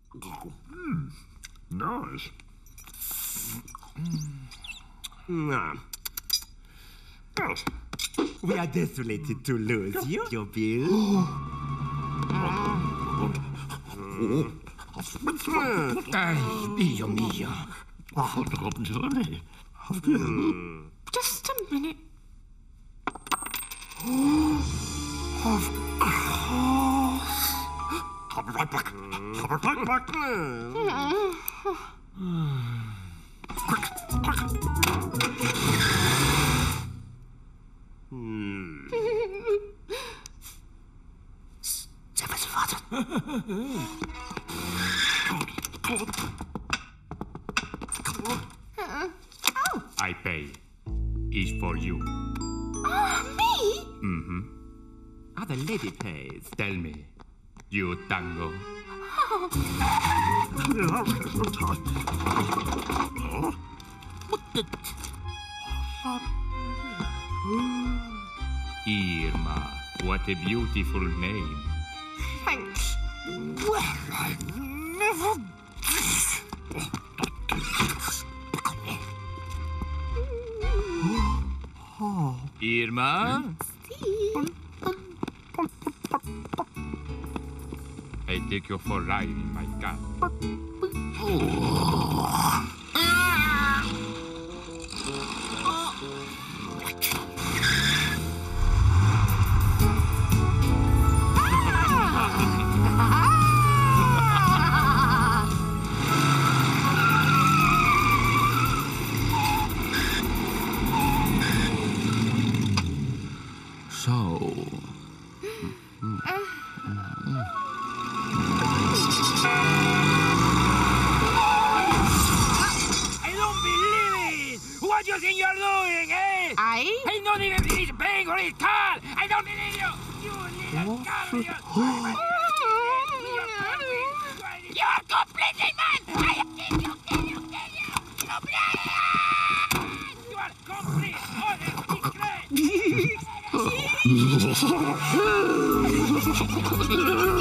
Nice. Yes. We are desolated to lose you, Bill. Ay, Dio mio. Just a minute. Of course. I'll be right back. I'll be right back. Quick, quick. I pay. Is for you. Me? Mm-hmm. The lady pays. Tell me, you tango. Irma, what a beautiful name. Thanks. Well, I never Irma? Steve. I take you for a ride in my car. I don't believe it! What do you think you're doing, eh? I'm not even finished paying for this car! I don't believe you! You little carrier! You are completely mad! I kill you! You are complete utter disgrace!